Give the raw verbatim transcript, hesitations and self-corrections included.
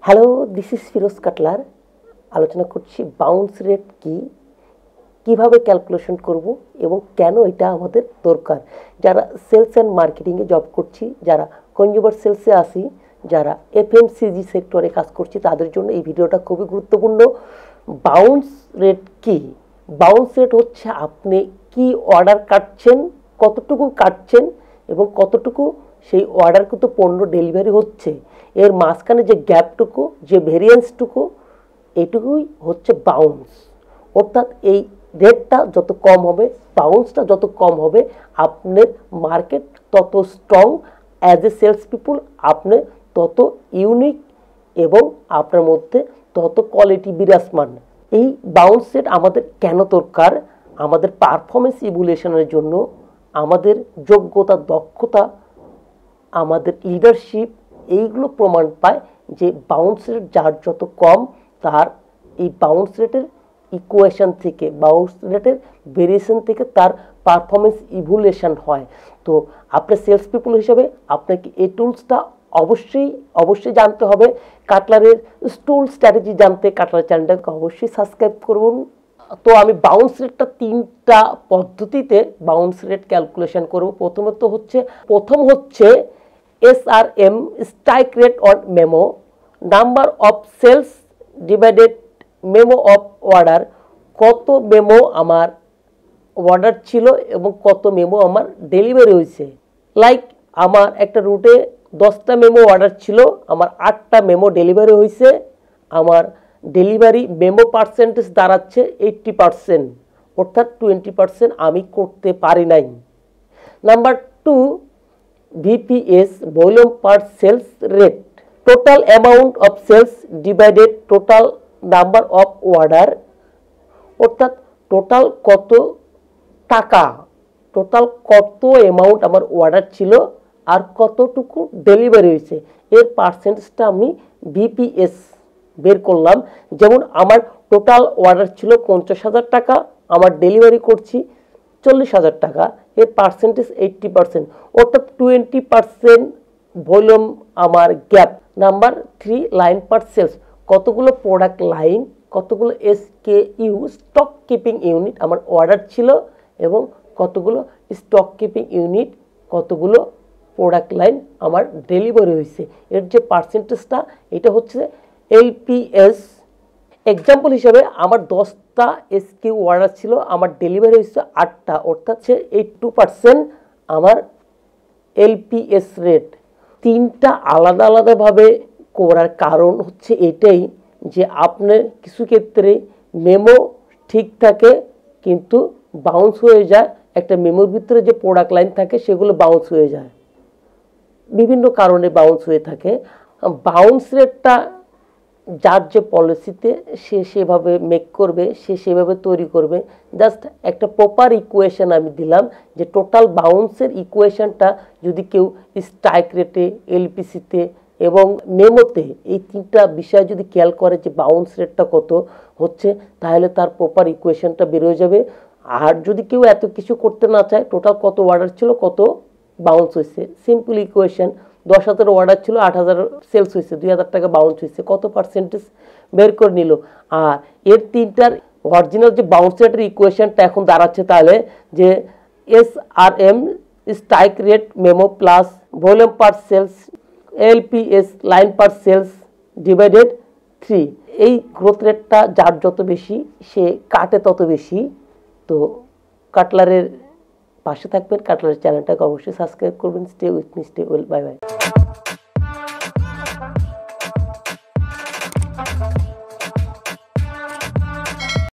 Hello, this is Firoz Katlar. আলোচনা করছি bounce rate কি, কিভাবে ক্যালকুলেশন করব এবং কেন এটা আমাদের দরকার। যারা সেলস অ্যান্ড মার্কেটিংয়ে জব করছি, যারা কনজিউমার সেলসে আসি, যারা এফএমসিজি সেক্টরে কাজ করছি, তাদের জন্য এই ভিডিওটা খুবই গুরুত্বপূর্ণ। বাউন্স রেট কি? বাউন্স রেট হচ্ছে আপনি কি অর্ডার কাটছেন, কতটুকু কাটছেন এবং কতটুকু সেই অর্ডারকৃত পণ্য ডেলিভারি হচ্ছে, এর মাঝখানে যে গ্যাপটুকু, যে ভেরিয়েন্সটুকু, এটুকুই হচ্ছে বাউন্স। অর্থাৎ এই রেটটা যত কম হবে, বাউন্সটা যত কম হবে, আপনার মার্কেট তত strong. As a sales people আপনি তত ইউনিক এবং আপনার মধ্যে তত কোয়ালিটি বিরাজমান। এই বাউন্স রেট আমাদের কেন দরকার? আমাদের পারফরমেন্স ইভ্যালুয়েশনের জন্য, আমাদের যোগ্যতা, দক্ষতা, আমাদের লিডারশিপ, এইগুলো প্রমাণ পায় যে বাউন্স রেট যার যত কম, তার এই বাউন্স রেটের ইকুয়েশন থেকে, বাউন্স রেটের ভেরিয়েশন থেকে তার পারফরমেন্স ইভ্যালুয়েশন হয়। তো আপনার সেলস পিপল হিসেবে আপনাকে এই টুলসটা অবশ্যই অবশ্যই জানতে হবে। কাটলারের টুল স্ট্র্যাটেজি জানতে কাটলার চ্যানেলটাকে অবশ্যই সাবস্ক্রাইব করুন। তো আমি বাউন্স রেটটা তিনটা পদ্ধতিতে বাউন্স রেট ক্যালকুলেশন করব। প্রথমত হচ্ছে প্রথম হচ্ছে S R M, strike rate on memo, number of sales divided memo of order. কত মেমো আমার অর্ডার ছিল এবং কত মেমো আমার ডেলিভারি হয়েছে। লাইক আমার একটা রুটে দশটা মেমো অর্ডার ছিল, আমার আটটা মেমো ডেলিভারি হয়েছে, আমার ডেলিভারি মেমো পার্সেন্টেজ দাঁড়াচ্ছে এইট্টি পার্সেন্ট, অর্থাৎ টোয়েন্টি পার্সেন্ট আমি করতে পারি নাই। Number two, VPS, volume per sales rate, total amount of sales divided total number of order, অর্থাৎ টোটাল কত টাকা, টোটাল কত অ্যামাউন্ট আমার অর্ডার ছিল আর কতটুকু ডেলিভারি হয়েছে, এর পার্সেন্টেজটা আমি ভিপিএস বের করলাম। যেমন আমার টোটাল অর্ডার ছিল পঞ্চাশ হাজার টাকা, আমার ডেলিভারি করছি চল্লিশ হাজার টাকা, এর পার্সেন্টেজ এইট্টি পার্সেন্ট, অর্থাৎ টোয়েন্টি পার্সেন্ট ভলিউম আমার gap. Number three, line per sales, কতগুলো প্রোডাক্ট লাইন, কতগুলো এসকেইউ, স্টক কিপিং ইউনিট আমার অর্ডার ছিল এবং কতগুলো স্টক কিপিং ইউনিট, কতগুলো প্রোডাক্ট লাইন আমার ডেলিভারি হয়েছে, এর যে পার্সেন্টেজটা, এটা হচ্ছে এলপিএস। এক্সাম্পল হিসাবে আমার দশটা এসকিউ অর্ডার ছিল, আমার ডেলিভারি হয়েছে আটটা, অর্থাৎ সে এইট টু পার্সেন্ট আমার এলপিএস রেট। তিনটা আলাদা আলাদাভাবে করার কারণ হচ্ছে এটাই যে আপনার কিছু ক্ষেত্রে মেমো ঠিক থাকে কিন্তু বাউন্স হয়ে যায়, একটা মেমোর ভিতরে যে প্রোডাক্ট লাইন থাকে সেগুলো বাউন্স হয়ে যায়, বিভিন্ন কারণে বাউন্স হয়ে থাকে। বাউন্স রেটটা যার যে পলিসিতে সে সেভাবে মেক করবে, সে সেভাবে তৈরি করবে। জাস্ট একটা প্রপার ইকুয়েশন আমি দিলাম যে টোটাল বাউন্সের ইকুয়েশনটা যদি কেউ স্ট্রাইক রেটে, এলপিসিতে এবং মেমোতে এই তিনটা বিষয় যদি খেয়াল করে যে বাউন্স রেটটা কত হচ্ছে, তাহলে তার প্রপার ইকুয়েশনটা বেরোয় যাবে। আর যদি কেউ এত কিছু করতে না চায়, টোটাল কত অর্ডার ছিল, কত বাউন্স হয়েছে, সিম্পল ইকুয়েশন, দশ হাজার অর্ডার ছিল, আট হাজার সেলস হয়েছে, দুই হাজার টাকা বাউন্স হয়েছে, কত পার্সেন্টেজ বের করে নিল। আর এর তিনটার অরিজিনাল যে বাউন্স রেটের ইকুয়েশনটা এখন দাঁড়াচ্ছে তাহলে যে S R M, strike rate memo plus volume per sales, LPS, line per sales divided three. এই গ্রোথ রেটটা যার যত বেশি সে কাটে তত বেশি। তো কাটলারের পাশে থাকবেন, কাটলারের চ্যানেলটাকে অবশ্যই সাবস্ক্রাইব করবেন। Stay with me, stay well, bye by.